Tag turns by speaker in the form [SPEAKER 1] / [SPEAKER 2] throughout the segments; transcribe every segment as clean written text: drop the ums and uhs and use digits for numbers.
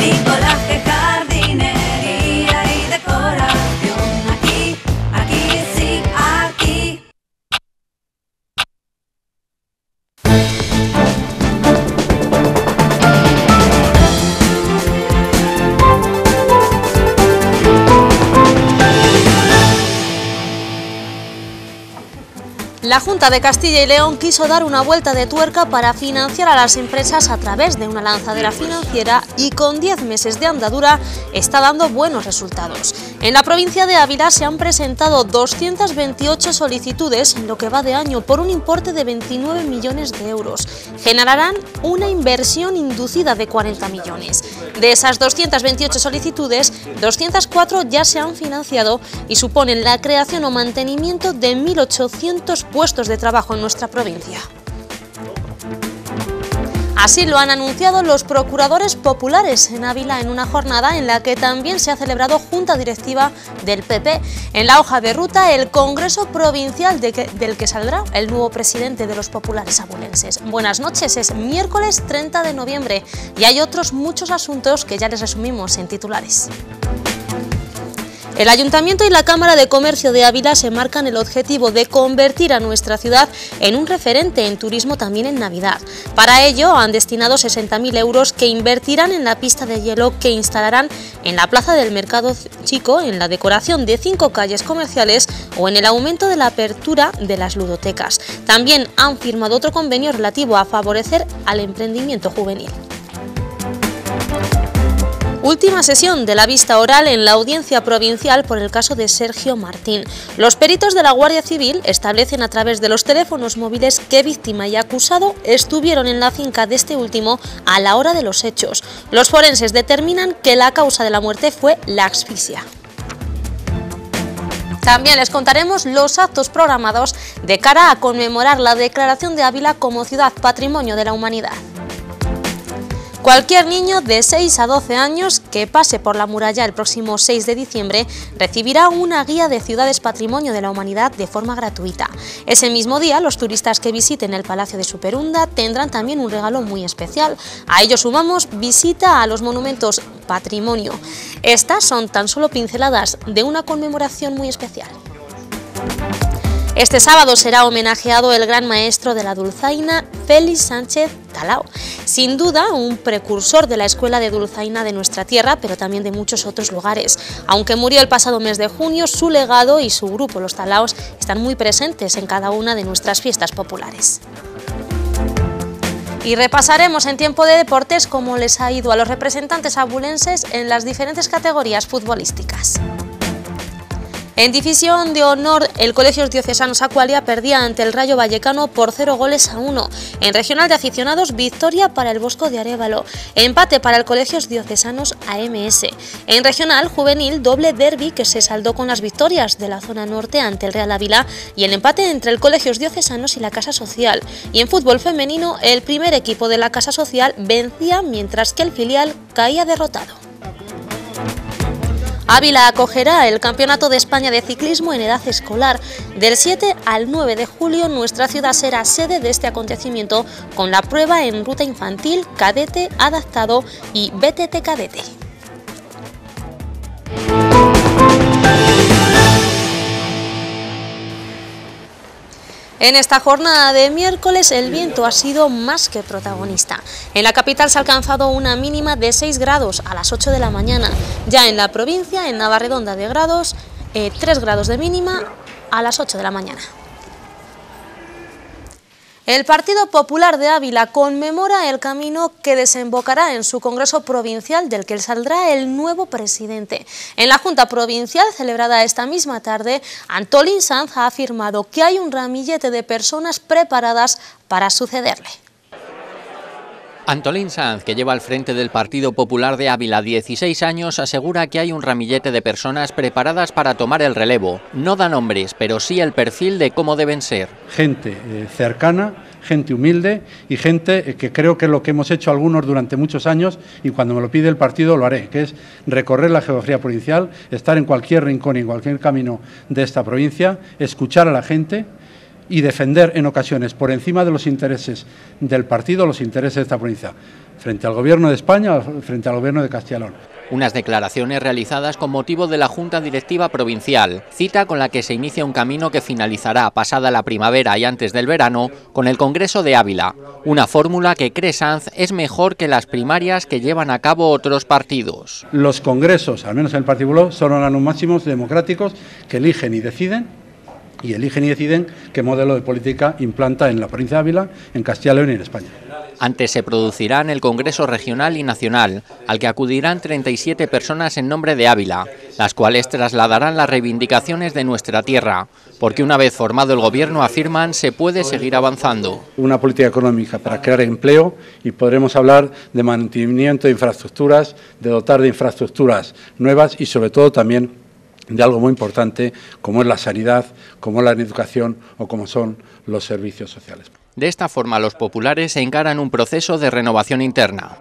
[SPEAKER 1] bricolaje, jardinería y decoración. Aquí, aquí, sí, aquí.
[SPEAKER 2] La Junta de Castilla y León quiso dar una vuelta de tuerca para financiar a las empresas a través de una lanzadera financiera y con 10 meses de andadura está dando buenos resultados. En la provincia de Ávila se han presentado 228 solicitudes en lo que va de año por un importe de 29 millones de euros. Generarán una inversión inducida de 40 millones. De esas 228 solicitudes, 204 ya se han financiado y suponen la creación o mantenimiento de 1.800 puestos de trabajo en nuestra provincia. Así lo han anunciado los procuradores populares en Ávila en una jornada en la que también se ha celebrado junta directiva del PP. En la hoja de ruta, el Congreso Provincial del que saldrá el nuevo presidente de los populares abulenses. Buenas noches, es miércoles 30 de noviembre y hay otros muchos asuntos que ya les resumimos en titulares. El Ayuntamiento y la Cámara de Comercio de Ávila se marcan el objetivo de convertir a nuestra ciudad en un referente en turismo también en Navidad. Para ello han destinado 60.000 euros que invertirán en la pista de hielo que instalarán en la plaza del Mercado Chico, en la decoración de 5 calles comerciales o en el aumento de la apertura de las ludotecas. También han firmado otro convenio relativo a favorecer al emprendimiento juvenil. Última sesión de la vista oral en la Audiencia Provincial por el caso de Sergio Martín. Los peritos de la Guardia Civil establecen a través de los teléfonos móviles que víctima y acusado estuvieron en la finca de este último a la hora de los hechos. Los forenses determinan que la causa de la muerte fue la asfixia. También les contaremos los actos programados de cara a conmemorar la declaración de Ávila como Ciudad Patrimonio de la Humanidad. Cualquier niño de 6 a 12 años que pase por la muralla el próximo 6 de diciembre recibirá una guía de ciudades patrimonio de la humanidad de forma gratuita. Ese mismo día, los turistas que visiten el Palacio de Superunda tendrán también un regalo muy especial. A ello sumamos visita a los monumentos patrimonio. Estas son tan solo pinceladas de una conmemoración muy especial. Este sábado será homenajeado el gran maestro de la dulzaina, Félix Sánchez Talao. Sin duda, un precursor de la escuela de dulzaina de nuestra tierra, pero también de muchos otros lugares. Aunque murió el pasado mes de junio, su legado y su grupo, los Talaos, están muy presentes en cada una de nuestras fiestas populares. Y repasaremos en tiempo de deportes cómo les ha ido a los representantes abulenses en las diferentes categorías futbolísticas. En División de Honor, el Colegios Diocesanos Acualia perdía ante el Rayo Vallecano por 0-1. En Regional de Aficionados, victoria para el Bosco de Arévalo. Empate para el Colegios Diocesanos AMS. En Regional Juvenil, doble derbi que se saldó con las victorias de la zona norte ante el Real Ávila y el empate entre el Colegios Diocesanos y la Casa Social. Y en fútbol femenino, el primer equipo de la Casa Social vencía mientras que el filial caía derrotado. Ávila acogerá el Campeonato de España de Ciclismo en edad escolar. Del 7 al 9 de julio nuestra ciudad será sede de este acontecimiento con la prueba en ruta infantil, cadete, adaptado y BTT cadete. En esta jornada de miércoles el viento ha sido más que protagonista. En la capital se ha alcanzado una mínima de 6 grados a las 8 de la mañana. Ya en la provincia, en Navarredonda de grados, 3 grados de mínima a las 8 de la mañana. El Partido Popular de Ávila conmemora el camino que desembocará en su Congreso Provincial del que saldrá el nuevo presidente. En la Junta Provincial, celebrada esta misma tarde, Antolín Sanz ha afirmado que hay un ramillete de personas preparadas para sucederle.
[SPEAKER 3] Antolín Sanz, que lleva al frente del Partido Popular de Ávila 16 años, asegura que hay un ramillete de personas preparadas para tomar el relevo. No da nombres, pero sí el perfil de cómo deben ser.
[SPEAKER 4] Gente cercana, gente humilde y gente que creo que es lo que hemos hecho algunos durante muchos años y cuando me lo pide el partido lo haré, que es recorrer la geografía provincial, estar en cualquier rincón y en cualquier camino de esta provincia, escuchar a la gente, y defender en ocasiones por encima de los intereses del partido, los intereses de esta provincia, frente al Gobierno de España, frente al Gobierno de Castilla y León.
[SPEAKER 3] Unas declaraciones realizadas con motivo de la Junta Directiva Provincial, cita con la que se inicia un camino que finalizará pasada la primavera y antes del verano con el Congreso de Ávila, una fórmula que cree Sanz es mejor que las primarias que llevan a cabo otros partidos.
[SPEAKER 4] Los congresos, al menos en el Partido Popular, son órganos máximos democráticos que eligen y deciden qué modelo de política implanta en la provincia de Ávila, en Castilla y León y en España.
[SPEAKER 3] Antes se producirá en el Congreso Regional y Nacional, al que acudirán 37 personas en nombre de Ávila, las cuales trasladarán las reivindicaciones de nuestra tierra, porque una vez formado el Gobierno, afirman, se puede seguir avanzando.
[SPEAKER 4] Una política económica para crear empleo y podremos hablar de mantenimiento de infraestructuras, de dotar de infraestructuras nuevas y sobre todo también de algo muy importante como es la sanidad, como es la educación o como son los servicios sociales.
[SPEAKER 3] De esta forma, los populares encaran un proceso de renovación interna.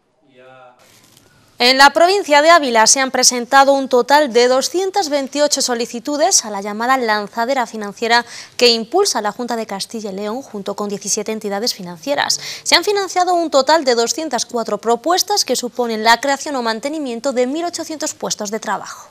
[SPEAKER 2] En la provincia de Ávila se han presentado un total de 228 solicitudes a la llamada lanzadera financiera que impulsa la Junta de Castilla y León junto con 17 entidades financieras. Se han financiado un total de 204 propuestas que suponen la creación o mantenimiento de 1.800 puestos de trabajo.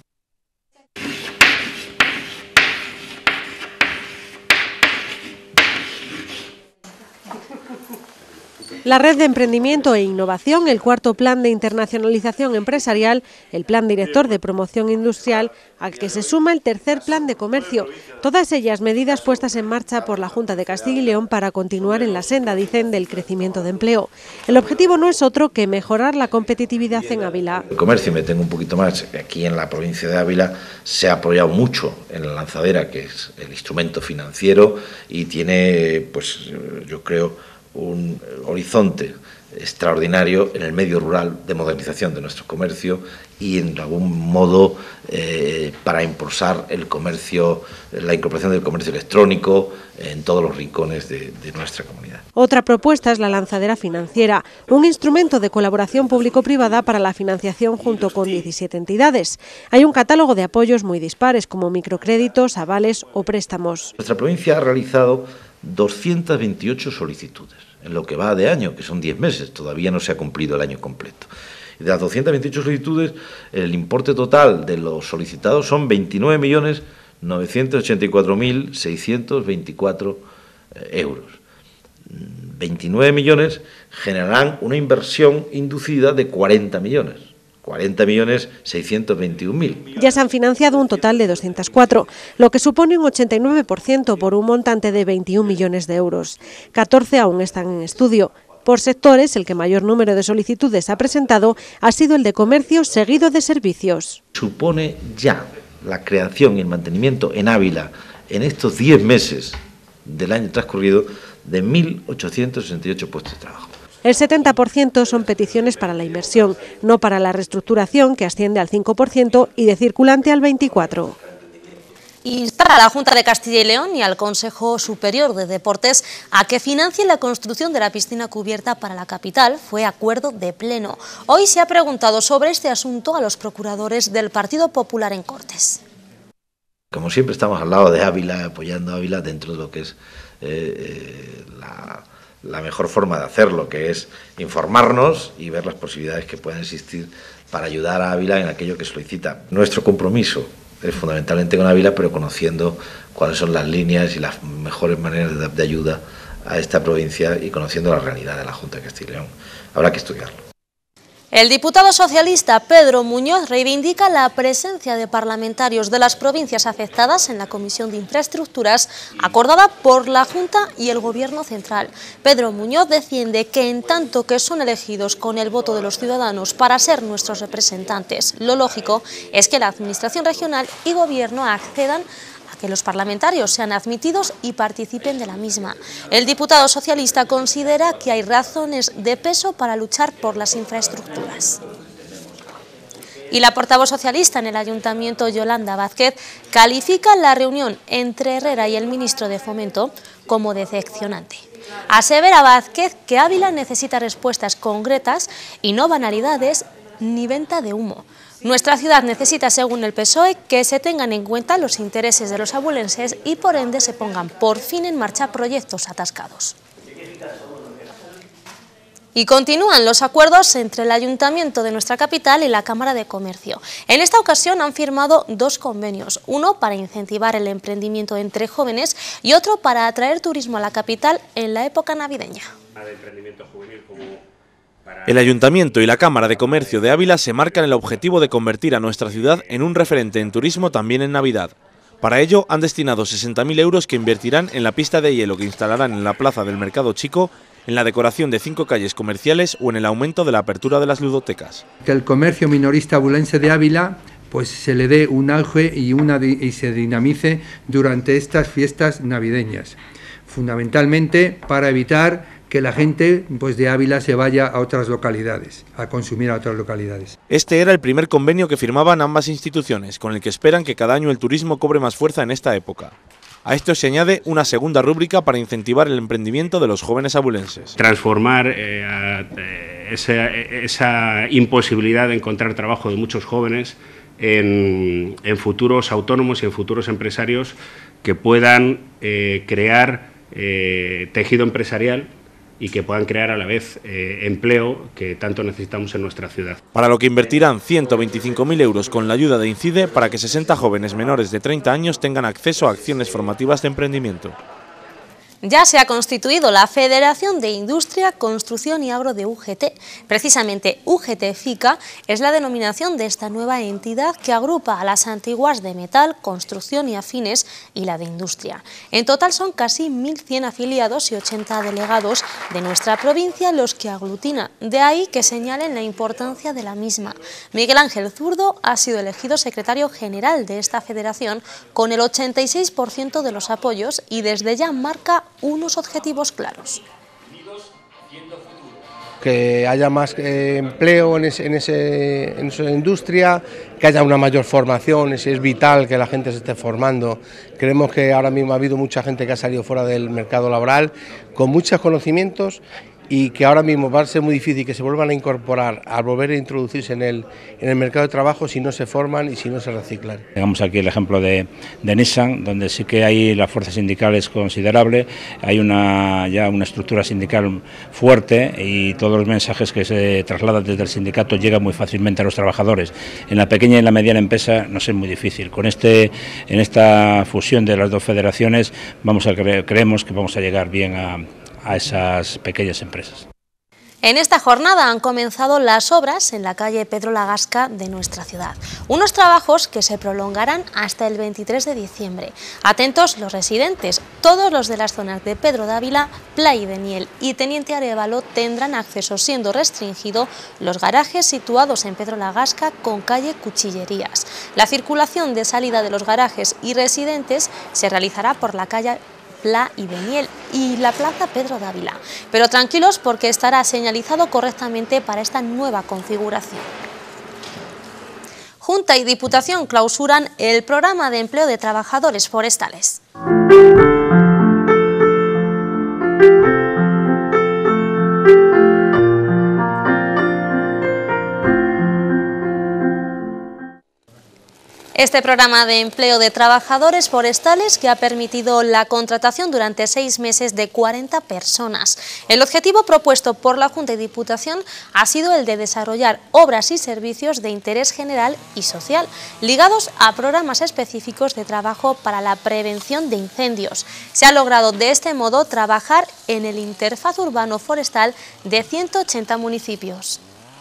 [SPEAKER 5] La Red de Emprendimiento e Innovación, el cuarto Plan de Internacionalización Empresarial, el Plan Director de Promoción Industrial, al que se suma el tercer Plan de Comercio. Todas ellas medidas puestas en marcha por la Junta de Castilla y León para continuar en la senda, dicen, del crecimiento de empleo. El objetivo no es otro que mejorar la competitividad en Ávila.
[SPEAKER 6] El comercio, me tengo un poquito más, aquí en la provincia de Ávila se ha apoyado mucho en la lanzadera, que es el instrumento financiero, y tiene, pues yo creo, un horizonte extraordinario en el medio rural de modernización de nuestro comercio y en algún modo para impulsar el comercio, la incorporación del comercio electrónico en todos los rincones de nuestra comunidad.
[SPEAKER 5] Otra propuesta es la lanzadera financiera, un instrumento de colaboración público-privada para la financiación junto con 17 entidades. Hay un catálogo de apoyos muy dispares como microcréditos, avales o préstamos.
[SPEAKER 6] Nuestra provincia ha realizado 228 solicitudes en lo que va de año, que son 10 meses, todavía no se ha cumplido el año completo. Y de las 228 solicitudes, el importe total de los solicitados son 29.984.624 euros. 29 millones generarán una inversión inducida de 40 millones. 40.621.000.
[SPEAKER 5] Ya se han financiado un total de 204, lo que supone un 89% por un montante de 21 millones de euros. 14 aún están en estudio. Por sectores, el que mayor número de solicitudes ha presentado ha sido el de comercio, seguido de servicios.
[SPEAKER 6] Supone ya la creación y el mantenimiento en Ávila en estos 10 meses del año transcurrido de 1.868 puestos de trabajo.
[SPEAKER 5] El 70% son peticiones para la inversión, no para la reestructuración, que asciende al 5%, y de circulante al 24%.
[SPEAKER 2] Instar a la Junta de Castilla y León y al Consejo Superior de Deportes a que financien la construcción de la piscina cubierta para la capital fue acuerdo de pleno. Hoy se ha preguntado sobre este asunto a los procuradores del Partido Popular en Cortes.
[SPEAKER 6] Como siempre estamos al lado de Ávila, apoyando a Ávila dentro de lo que es la mejor forma de hacerlo, que es informarnos y ver las posibilidades que puedan existir para ayudar a Ávila en aquello que solicita. Nuestro compromiso es fundamentalmente con Ávila, pero conociendo cuáles son las líneas y las mejores maneras de ayuda a esta provincia y conociendo la realidad de la Junta de Castilla y León. Habrá que estudiarlo.
[SPEAKER 2] El diputado socialista Pedro Muñoz reivindica la presencia de parlamentarios de las provincias afectadas en la Comisión de Infraestructuras acordada por la Junta y el Gobierno central. Pedro Muñoz defiende que en tanto que son elegidos con el voto de los ciudadanos para ser nuestros representantes, lo lógico es que la Administración regional y Gobierno accedan a que los parlamentarios sean admitidos y participen de la misma. El diputado socialista considera que hay razones de peso para luchar por las infraestructuras. Y la portavoz socialista en el Ayuntamiento, Yolanda Vázquez, califica la reunión entre Herrera y el ministro de Fomento como decepcionante. Asevera Vázquez que Ávila necesita respuestas concretas y no banalidades ni venta de humo. Nuestra ciudad necesita, según el PSOE, que se tengan en cuenta los intereses de los abulenses y por ende se pongan por fin en marcha proyectos atascados. Y continúan los acuerdos entre el Ayuntamiento de nuestra capital y la Cámara de Comercio. En esta ocasión han firmado dos convenios, uno para incentivar el emprendimiento entre jóvenes y otro para atraer turismo a la capital en la época navideña.
[SPEAKER 7] El Ayuntamiento y la Cámara de Comercio de Ávila se marcan el objetivo de convertir a nuestra ciudad en un referente en turismo también en Navidad. Para ello han destinado 60.000 euros que invertirán en la pista de hielo que instalarán en la plaza del Mercado Chico, en la decoración de 5 calles comerciales o en el aumento de la apertura de las ludotecas.
[SPEAKER 8] Que el comercio minorista abulense de Ávila pues se le dé un auge y se dinamice durante estas fiestas navideñas, fundamentalmente para evitar que la gente pues de Ávila se vaya a otras localidades, a consumir a otras localidades.
[SPEAKER 7] Este era el primer convenio que firmaban ambas instituciones, con el que esperan que cada año el turismo cobre más fuerza en esta época. A esto se añade una segunda rúbrica para incentivar el emprendimiento de los jóvenes abulenses.
[SPEAKER 9] Transformar esa imposibilidad de encontrar trabajo de muchos jóvenes en futuros autónomos y en futuros empresarios que puedan crear tejido empresarial y que puedan crear a la vez empleo que tanto necesitamos en nuestra ciudad.
[SPEAKER 7] Para lo que invertirán 125.000 euros con la ayuda de INCIDE para que 60 jóvenes menores de 30 años tengan acceso a acciones formativas de emprendimiento.
[SPEAKER 2] Ya se ha constituido la Federación de Industria, Construcción y Agro de UGT. Precisamente UGT-FICA es la denominación de esta nueva entidad que agrupa a las antiguas de metal, construcción y afines y la de industria. En total son casi 1.100 afiliados y 80 delegados de nuestra provincia los que aglutina. De ahí que señalen la importancia de la misma. Miguel Ángel Zurdo ha sido elegido secretario general de esta federación con el 86% de los apoyos y desde ya marca unos objetivos claros.
[SPEAKER 10] Que haya más empleo en esa industria, que haya una mayor formación, es vital que la gente se esté formando. Creemos que ahora mismo ha habido mucha gente que ha salido fuera del mercado laboral con muchos conocimientos y que ahora mismo va a ser muy difícil que se vuelvan a incorporar, a volver a introducirse en el mercado de trabajo si no se forman y si no se reciclan.
[SPEAKER 11] Tenemos aquí el ejemplo de Nissan, donde sí que hay la fuerza sindical es considerable, hay ya una estructura sindical fuerte y todos los mensajes que se trasladan desde el sindicato llegan muy fácilmente a los trabajadores. En la pequeña y la mediana empresa nos es muy difícil. En esta fusión de las dos federaciones creemos que vamos a llegar bien a esas pequeñas empresas.
[SPEAKER 2] En esta jornada han comenzado las obras en la calle Pedro Lagasca de nuestra ciudad. Unos trabajos que se prolongarán hasta el 23 de diciembre. Atentos los residentes, todos los de las zonas de Pedro Dávila, Playa y Beniel y Teniente Arévalo tendrán acceso, siendo restringido los garajes situados en Pedro Lagasca con calle Cuchillerías. La circulación de salida de los garajes y residentes se realizará por la calle Pla y Beniel y la plaza Pedro Dávila, pero tranquilos porque estará señalizado correctamente para esta nueva configuración. Junta y Diputación clausuran el programa de empleo de trabajadores forestales. Este programa de empleo de trabajadores forestales que ha permitido la contratación durante 6 meses de 40 personas. El objetivo propuesto por la Junta y Diputación ha sido el de desarrollar obras y servicios de interés general y social, ligados a programas específicos de trabajo para la prevención de incendios. Se ha logrado de este modo trabajar en el interfaz urbano forestal de 180 municipios.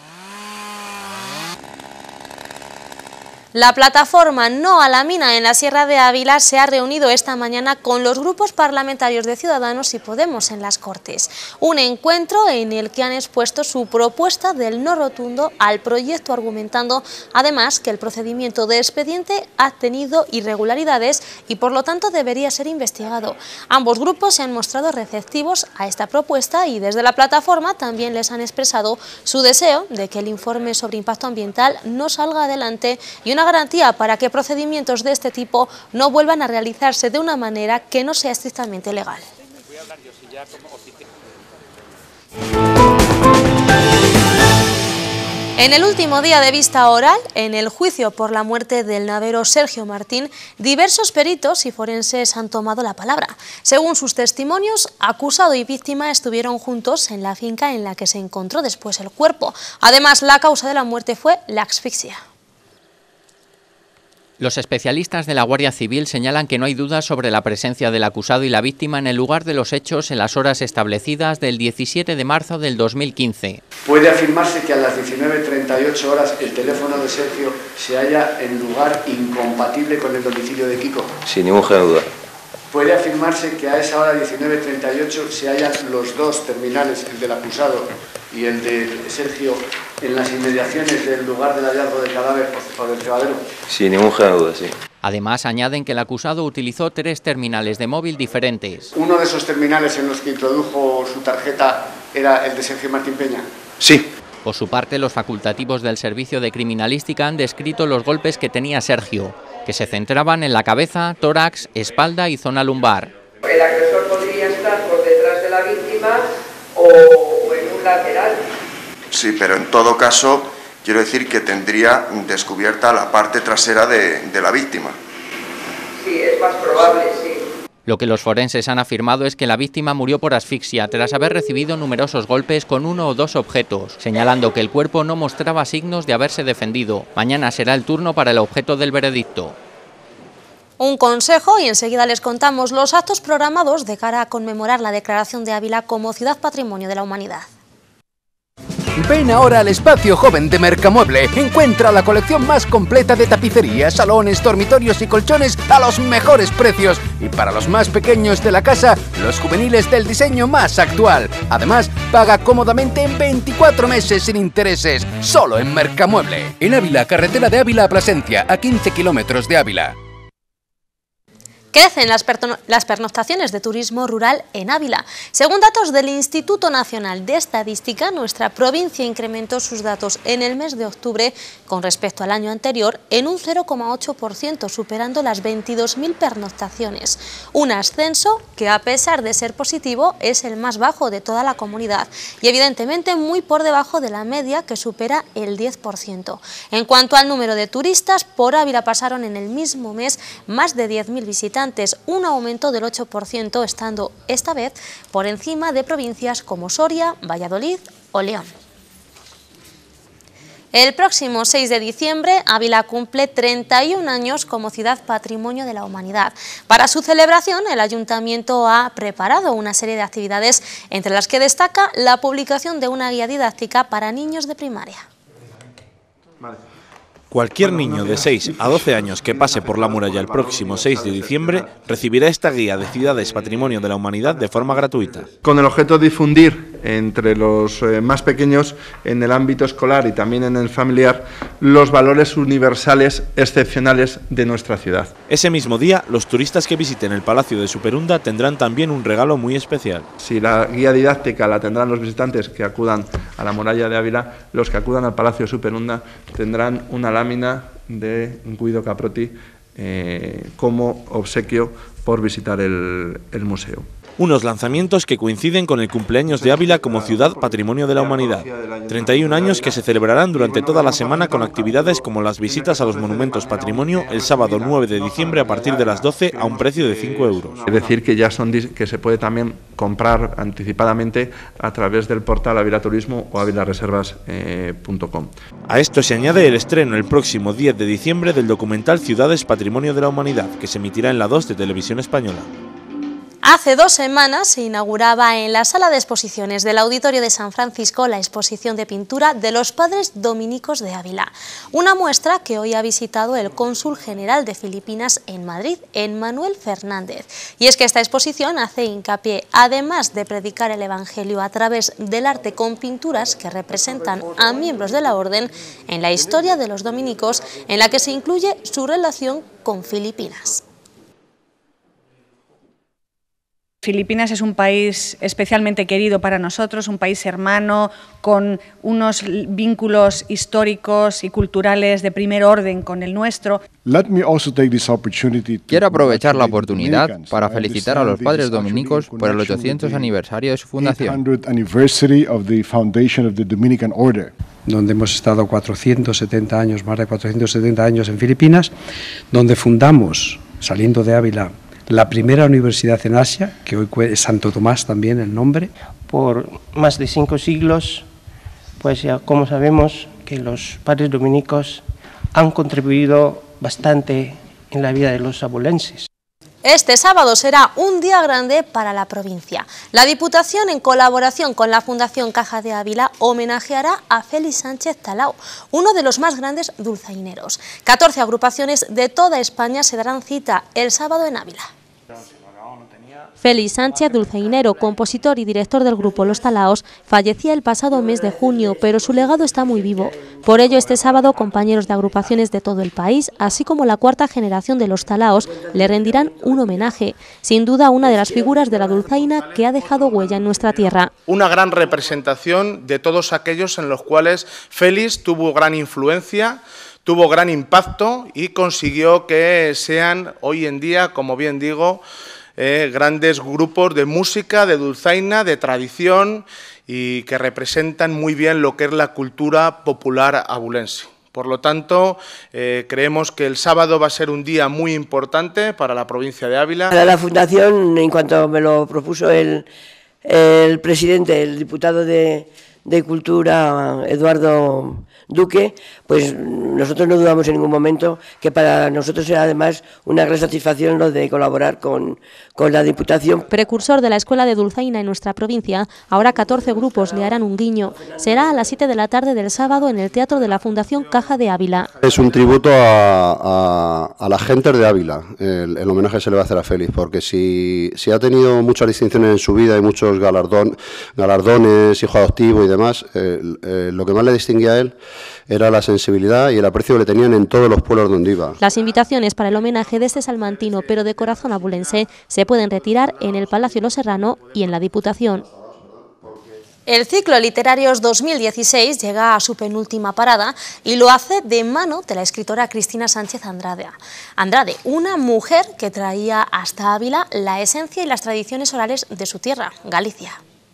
[SPEAKER 2] La plataforma No a la Mina en la Sierra de Ávila se ha reunido esta mañana con los grupos parlamentarios de Ciudadanos y Podemos en las Cortes. Un encuentro en el que han expuesto su propuesta del no rotundo al proyecto, argumentando además que el procedimiento de expediente ha tenido irregularidades y por lo tanto debería ser investigado. Ambos grupos se han mostrado receptivos a esta propuesta y desde la plataforma también les han expresado su deseo de que el informe sobre impacto ambiental no salga adelante y una garantía para que procedimientos de este tipo no vuelvan a realizarse de una manera que no sea estrictamente legal. En el último día de vista oral, en el juicio por la muerte del navero Sergio Martín, diversos peritos y forenses han tomado la palabra. Según sus testimonios, acusado y víctima estuvieron juntos en la finca en la que se encontró después el cuerpo. Además, la causa de la muerte fue la asfixia.
[SPEAKER 3] Los especialistas de la Guardia Civil señalan que no hay dudas sobre la presencia del acusado y la víctima en el lugar de los hechos en las horas establecidas del 17 de marzo del 2015.
[SPEAKER 12] Puede afirmarse que a las 19:38 horas el teléfono de Sergio se halla en lugar incompatible con el domicilio de Kiko.
[SPEAKER 13] Sin ninguna duda.
[SPEAKER 12] Puede afirmarse que a esa hora 19:38 se hallan los dos terminales, el del acusado y el de Sergio, en las inmediaciones del lugar del hallazgo del cadáver o del cebadero.
[SPEAKER 13] Sin ninguna duda, sí.
[SPEAKER 3] Además, añaden que el acusado utilizó 3 terminales de móvil diferentes.
[SPEAKER 12] ¿Uno de esos terminales en los que introdujo su tarjeta era el de Sergio Martín Peña?
[SPEAKER 13] Sí.
[SPEAKER 3] Por su parte, los facultativos del Servicio de Criminalística han descrito los golpes que tenía Sergio, que se centraban en la cabeza, tórax, espalda y zona lumbar.
[SPEAKER 14] El agresor podría estar por detrás de la víctima o en un lateral.
[SPEAKER 15] Sí, pero en todo caso, quiero decir que tendría descubierta la parte trasera de la víctima.
[SPEAKER 14] Sí, es más probable, sí.
[SPEAKER 3] Lo que los forenses han afirmado es que la víctima murió por asfixia tras haber recibido numerosos golpes con 1 o 2 objetos, señalando que el cuerpo no mostraba signos de haberse defendido. Mañana será el turno para el objeto del veredicto.
[SPEAKER 2] Un consejo y enseguida les contamos los actos programados de cara a conmemorar la declaración de Ávila como Ciudad Patrimonio de la Humanidad.
[SPEAKER 16] Ven ahora al Espacio Joven de Mercamueble. Encuentra la colección más completa de tapicerías, salones, dormitorios y colchones a los mejores precios. Y para los más pequeños de la casa, los juveniles del diseño más actual. Además, paga cómodamente en 24 meses sin intereses. Solo en Mercamueble. En Ávila, carretera de Ávila a Plasencia, a 15 kilómetros de Ávila.
[SPEAKER 2] Crecen las pernoctaciones de turismo rural en Ávila. Según datos del Instituto Nacional de Estadística, nuestra provincia incrementó sus datos en el mes de octubre con respecto al año anterior en un 0,8%, superando las 22.000 pernoctaciones. Un ascenso que, a pesar de ser positivo, es el más bajo de toda la comunidad y evidentemente muy por debajo de la media, que supera el 10%. En cuanto al número de turistas, por Ávila pasaron en el mismo mes más de 10.000 visitantes, un aumento del 8%, estando esta vez por encima de provincias como Soria, Valladolid o León. El próximo 6 de diciembre, Ávila cumple 31 años como Ciudad Patrimonio de la Humanidad. Para su celebración, el Ayuntamiento ha preparado una serie de actividades, entre las que destaca la publicación de una guía didáctica para niños de primaria.
[SPEAKER 7] Cualquier niño de 6 a 12 años que pase por la muralla el próximo 6 de diciembre recibirá esta guía de ciudades Patrimonio de la Humanidad de forma gratuita.
[SPEAKER 17] Con el objeto de difundir entre los más pequeños en el ámbito escolar y también en el familiar los valores universales excepcionales de nuestra ciudad.
[SPEAKER 7] Ese mismo día, los turistas que visiten el Palacio de Superunda tendrán también un regalo muy especial.
[SPEAKER 17] Si la guía didáctica la tendrán los visitantes que acudan a la muralla de Ávila, los que acudan al Palacio de Superunda tendrán una lámina de Guido Caprotti como obsequio por visitar el museo.
[SPEAKER 7] Unos lanzamientos que coinciden con el cumpleaños de Ávila como Ciudad Patrimonio de la Humanidad. 31 años que se celebrarán durante toda la semana con actividades como las visitas a los monumentos patrimonio el sábado 9 de diciembre a partir de las 12 a un precio de 5 euros.
[SPEAKER 17] Es decir, que ya que se puede también comprar anticipadamente a través del portal Avilaturismo o avilareservas.com.
[SPEAKER 7] A esto se añade el estreno el próximo 10 de diciembre del documental Ciudades Patrimonio de la Humanidad, que se emitirá en la 2 de Televisión Española.
[SPEAKER 2] Hace 2 semanas se inauguraba en la sala de exposiciones del Auditorio de San Francisco la exposición de pintura de los Padres Dominicos de Ávila, una muestra que hoy ha visitado el cónsul general de Filipinas en Madrid, Emmanuel Fernández. Y es que esta exposición hace hincapié, además de predicar el Evangelio a través del arte con pinturas que representan a miembros de la orden, en la historia de los dominicos, en la que se incluye su relación con Filipinas.
[SPEAKER 18] Filipinas es un país especialmente querido para nosotros, un país hermano, con unos vínculos históricos y culturales de primer orden con el nuestro.
[SPEAKER 19] Quiero aprovechar la oportunidad para felicitar a los Padres Dominicos por el 800 aniversario de su fundación.
[SPEAKER 20] donde hemos estado 470 años, más de 470 años en Filipinas, donde fundamos, saliendo de Ávila, la primera universidad en Asia, que hoy es Santo Tomás también el nombre.
[SPEAKER 21] Por más de 5 siglos, pues ya como sabemos que los padres dominicos han contribuido bastante en la vida de los abulenses.
[SPEAKER 2] Este sábado será un día grande para la provincia. La Diputación, en colaboración con la Fundación Caja de Ávila, homenajeará a Félix Sánchez Talao, uno de los más grandes dulzaineros. 14 agrupaciones de toda España se darán cita el sábado en Ávila. Félix Sánchez, dulzainero, compositor y director del grupo Los Talaos, fallecía el pasado mes de junio, pero su legado está muy vivo. Por ello, este sábado, compañeros de agrupaciones de todo el país, así como la cuarta generación de Los Talaos, le rendirán un homenaje. Sin duda, una de las figuras de la dulzaina que ha dejado huella en nuestra tierra.
[SPEAKER 22] Una gran representación de todos aquellos en los cuales Félix tuvo gran influencia, tuvo gran impacto y consiguió que sean hoy en día, como bien digo, grandes grupos de música, de dulzaina, de tradición y que representan muy bien lo que es la cultura popular abulense. Por lo tanto, creemos que el sábado va a ser un día muy importante para la provincia de Ávila.
[SPEAKER 23] La Fundación, en cuanto me lo propuso el presidente, el diputado de Cultura, Eduardo Duque, pues nosotros no dudamos en ningún momento que para nosotros será además una gran satisfacción lo de colaborar con la Diputación.
[SPEAKER 2] Precursor de la Escuela de Dulzaina en nuestra provincia, ahora 14 grupos le harán un guiño. Será a las 7 de la tarde del sábado en el Teatro de la Fundación Caja de Ávila.
[SPEAKER 24] Es un tributo a la gente de Ávila, el homenaje que se le va a hacer a Félix, porque si ha tenido muchas distinciones en su vida y muchos galardones, hijo adoptivo y demás, lo que más le distinguía a él era la sensibilidad y el aprecio que le tenían en todos los pueblos donde iba.
[SPEAKER 2] Las invitaciones para el homenaje de este salmantino, pero de corazón abulense, se pueden retirar en el Palacio Lo Serrano y en la Diputación. El ciclo Literarios 2016 llega a su penúltima parada y lo hace de mano de la escritora Cristina Sánchez Andrade, una mujer que traía hasta Ávila la esencia y las tradiciones orales de su tierra, Galicia.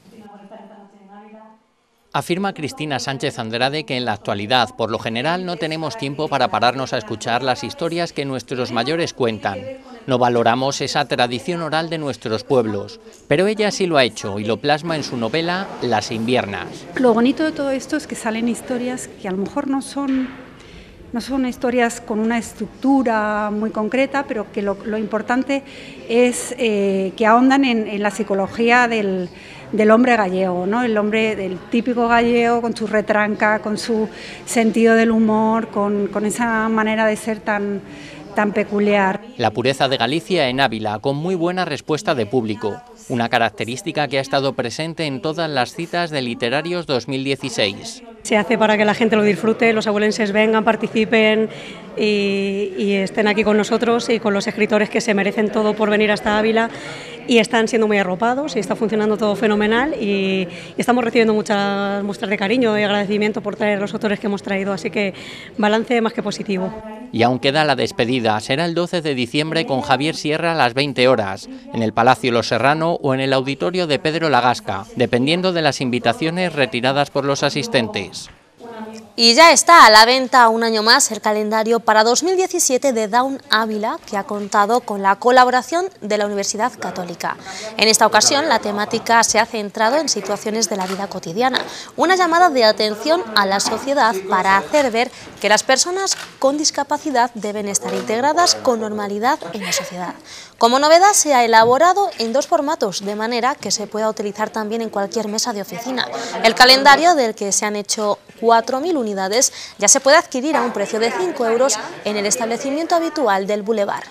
[SPEAKER 3] Afirma Cristina Sánchez Andrade que en la actualidad, por lo general, no tenemos tiempo para pararnos a escuchar las historias que nuestros mayores cuentan. No valoramos esa tradición oral de nuestros pueblos, pero ella sí lo ha hecho y lo plasma en su novela Las Inviernas.
[SPEAKER 25] Lo bonito de todo esto es que salen historias que a lo mejor no son historias con una estructura muy concreta, pero que lo importante es que ahondan en la psicología del hombre gallego, ¿no? El hombre del típico gallego, con su retranca, con su sentido del humor, con esa manera de ser tan peculiar.
[SPEAKER 3] La pureza de Galicia en Ávila, con muy buena respuesta de público, una característica que ha estado presente en todas las citas de Literarios 2016.
[SPEAKER 26] Se hace para que la gente lo disfrute, los abulenses vengan, participen y estén aquí con nosotros y con los escritores que se merecen todo por venir hasta Ávila y están siendo muy arropados y está funcionando todo fenomenal y estamos recibiendo muchas muestras de cariño y agradecimiento por traer los autores que hemos traído, así que balance más que positivo.
[SPEAKER 3] Y aún queda la despedida, será el 12 de diciembre con Javier Sierra a las 20 horas, en el Palacio Lo Serrano o en el auditorio de Pedro Lagasca, dependiendo de las invitaciones retiradas por los asistentes.
[SPEAKER 2] Y ya está a la venta un año más el calendario para 2017 de Daun Ávila, que ha contado con la colaboración de la Universidad Católica. En esta ocasión la temática se ha centrado en situaciones de la vida cotidiana, una llamada de atención a la sociedad para hacer ver que las personas con discapacidad deben estar integradas con normalidad en la sociedad. Como novedad se ha elaborado en 2 formatos, de manera que se pueda utilizar también en cualquier mesa de oficina. El calendario, del que se han hecho 4.000 unidades, ya se puede adquirir a un precio de 5 euros en el establecimiento habitual del Boulevard.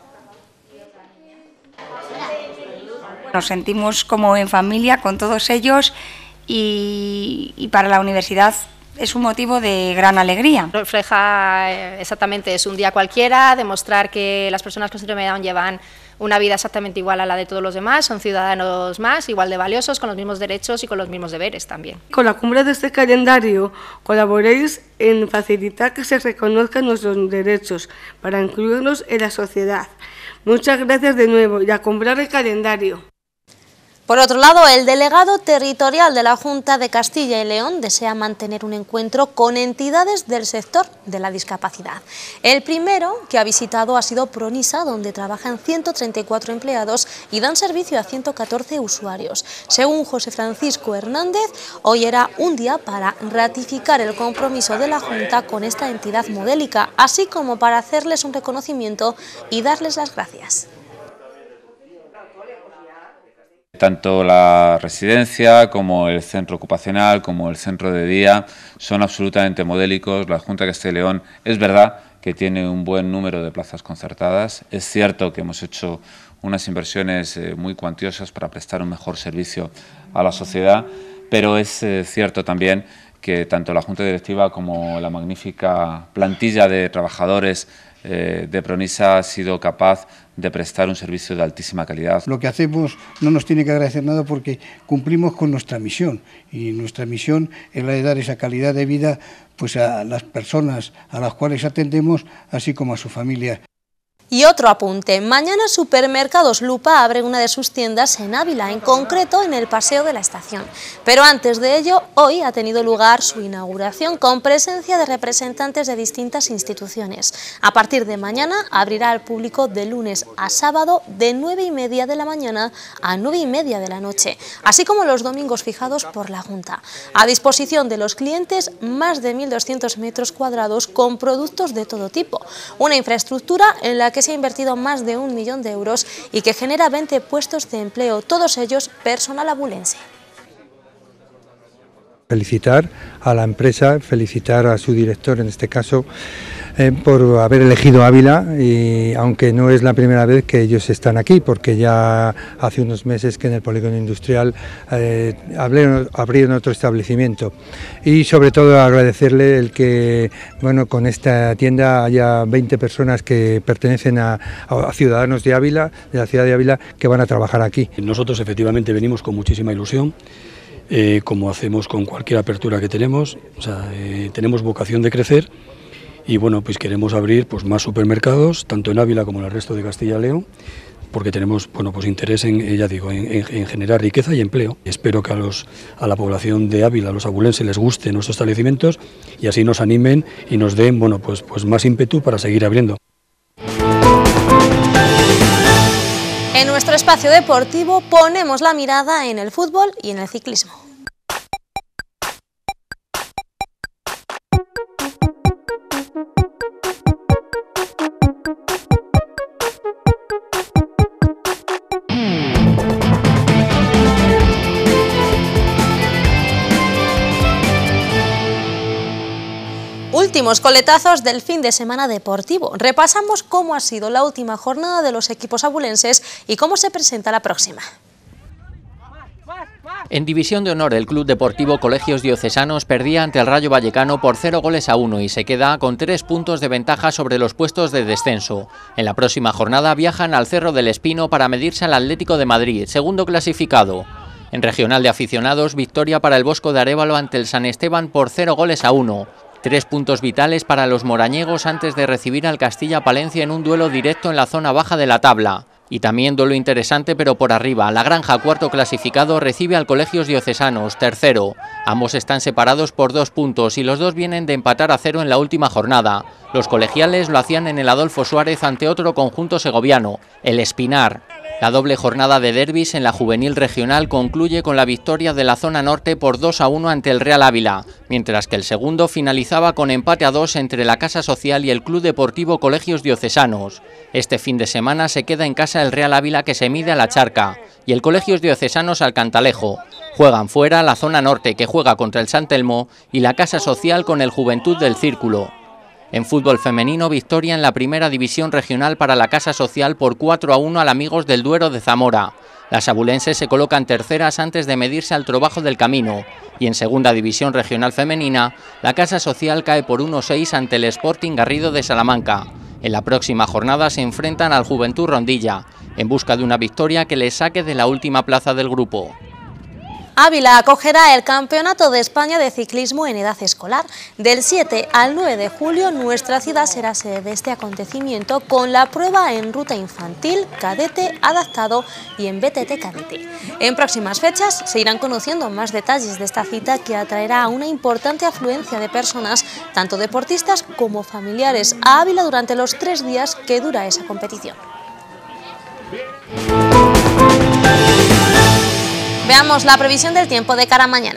[SPEAKER 27] Nos sentimos como en familia con todos ellos y para la universidad es un motivo de gran alegría.
[SPEAKER 28] Refleja exactamente, es un día cualquiera, demostrar que las personas con síndrome de Down llevan una vida exactamente igual a la de todos los demás, son ciudadanos más, igual de valiosos, con los mismos derechos y con los mismos deberes también.
[SPEAKER 29] Con la cumbre de este calendario colaboréis en facilitar que se reconozcan nuestros derechos para incluirnos en la sociedad. Muchas gracias de nuevo y a comprar el calendario.
[SPEAKER 2] Por otro lado, el delegado territorial de la Junta de Castilla y León desea mantener un encuentro con entidades del sector de la discapacidad. El primero que ha visitado ha sido Pronisa, donde trabajan 134 empleados y dan servicio a 114 usuarios. Según José Francisco Hernández, hoy era un día para ratificar el compromiso de la Junta con esta entidad modélica, así como para hacerles un reconocimiento y darles las gracias.
[SPEAKER 1] Tanto la residencia como el centro ocupacional, como el centro de día, son absolutamente modélicos. La Junta de Castilla y León es verdad que tiene un buen número de plazas concertadas. Es cierto que hemos hecho unas inversiones muy cuantiosas para prestar un mejor servicio a la sociedad, pero es cierto también que tanto la Junta Directiva como la magnífica plantilla de trabajadores de Pronisa ha sido capaz de prestar un servicio de altísima calidad.
[SPEAKER 4] Lo que hacemos no nos tiene que agradecer nada porque cumplimos con nuestra misión, y nuestra misión es la de dar esa calidad de vida pues a las personas a las cuales atendemos, así como a su familia.
[SPEAKER 2] Y otro apunte, mañana Supermercados Lupa abre una de sus tiendas en Ávila, en concreto en el Paseo de la Estación. Pero antes de ello, hoy ha tenido lugar su inauguración con presencia de representantes de distintas instituciones. A partir de mañana abrirá al público de lunes a sábado de 9:30 de la mañana a 9:30 de la noche, así como los domingos fijados por la Junta. A disposición de los clientes, más de 1.200 metros cuadrados con productos de todo tipo. Una infraestructura en la que se ha invertido más de 1 millón de euros y que genera 20 puestos de empleo, todos ellos personal abulense.
[SPEAKER 5] Felicitar a la empresa, felicitar a su director en este caso por haber elegido Ávila, y aunque no es la primera vez que ellos están aquí, porque ya hace unos meses que en el polígono industrial abrieron otro establecimiento, y sobre todo agradecerle el que con esta tienda haya 20 personas que pertenecen a ciudadanos de Ávila, de la ciudad de Ávila, que van a trabajar aquí.
[SPEAKER 6] Nosotros efectivamente venimos con muchísima ilusión. Como hacemos con cualquier apertura que tenemos, tenemos vocación de crecer y pues queremos abrir más supermercados, tanto en Ávila como en el resto de Castilla y León, porque tenemos interés en generar riqueza y empleo. Espero que a la población de Ávila, a los abulenses, les gusten nuestros establecimientos y así nos animen y nos den más ímpetu para seguir abriendo.
[SPEAKER 2] En nuestro espacio deportivo ponemos la mirada en el fútbol y en el ciclismo. Últimos coletazos del fin de semana deportivo. Repasamos cómo ha sido la última jornada de los equipos abulenses y cómo se presenta la próxima.
[SPEAKER 3] En División de Honor, el Club Deportivo Colegios Diocesanos perdía ante el Rayo Vallecano por 0-1 y se queda con 3 puntos de ventaja sobre los puestos de descenso. En la próxima jornada viajan al Cerro del Espino para medirse al Atlético de Madrid, segundo clasificado. En Regional de Aficionados, victoria para el Bosco de Arévalo ante el San Esteban por 0-1. 3 puntos vitales para los morañegos antes de recibir al Castilla-Palencia en un duelo directo en la zona baja de la tabla. Y también duelo interesante pero por arriba. La Granja, cuarto clasificado, recibe al Colegios Diocesanos, tercero. Ambos están separados por 2 puntos y los dos vienen de empatar a 0 en la última jornada. Los colegiales lo hacían en el Adolfo Suárez ante otro conjunto segoviano, el Espinar. La doble jornada de derbis en la Juvenil Regional concluye con la victoria de la zona norte por 2-1 ante el Real Ávila, mientras que el segundo finalizaba con empate a 2 entre la Casa Social y el Club Deportivo Colegios Diocesanos. Este fin de semana se queda en casa el Real Ávila, que se mide a la Charca, y el Colegios Diocesanos al Cantalejo. Juegan fuera la zona norte, que juega contra el San Telmo, y la Casa Social con el Juventud del Círculo. En fútbol femenino, victoria en la primera división regional para la Casa Social por 4-1 al Amigos del Duero de Zamora. Las abulenses se colocan terceras antes de medirse al Trobajo del Camino. Y en segunda división regional femenina, la Casa Social cae por 1-6 ante el Sporting Garrido de Salamanca. En la próxima jornada se enfrentan al Juventud Rondilla, en busca de una victoria que les saque de la última plaza del grupo.
[SPEAKER 2] Ávila acogerá el Campeonato de España de Ciclismo en edad escolar. Del 7 al 9 de julio, nuestra ciudad será sede de este acontecimiento con la prueba en ruta infantil, cadete, adaptado y en BTT cadete. En próximas fechas se irán conociendo más detalles de esta cita que atraerá a una importante afluencia de personas, tanto deportistas como familiares, a Ávila durante los 3 días que dura esa competición. Veamos la previsión del tiempo de cara a mañana.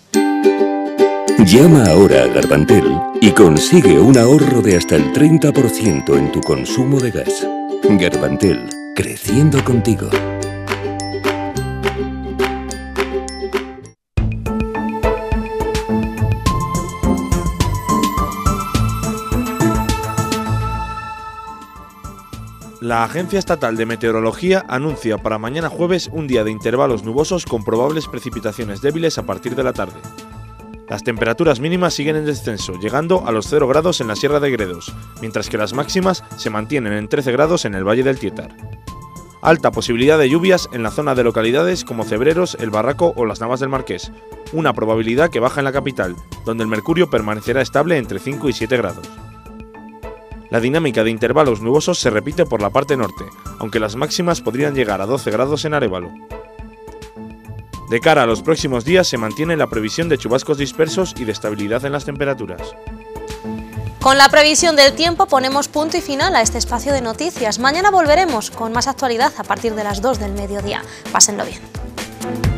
[SPEAKER 8] Llama ahora a Garbantel y consigue un ahorro de hasta el 30% en tu consumo de gas. Garbantel, creciendo contigo.
[SPEAKER 7] La Agencia Estatal de Meteorología anuncia para mañana jueves un día de intervalos nubosos con probables precipitaciones débiles a partir de la tarde. Las temperaturas mínimas siguen en descenso, llegando a los 0 grados en la Sierra de Gredos, mientras que las máximas se mantienen en 13 grados en el Valle del Tietar. Alta posibilidad de lluvias en la zona de localidades como Cebreros, El Barraco o Las Navas del Marqués, una probabilidad que baja en la capital, donde el mercurio permanecerá estable entre 5 y 7 grados. La dinámica de intervalos nubosos se repite por la parte norte, aunque las máximas podrían llegar a 12 grados en Arévalo. De cara a los próximos días se mantiene la previsión de chubascos dispersos y de estabilidad en las temperaturas.
[SPEAKER 2] Con la previsión del tiempo ponemos punto y final a este espacio de noticias. Mañana volveremos con más actualidad a partir de las 2 del mediodía. Pásenlo bien.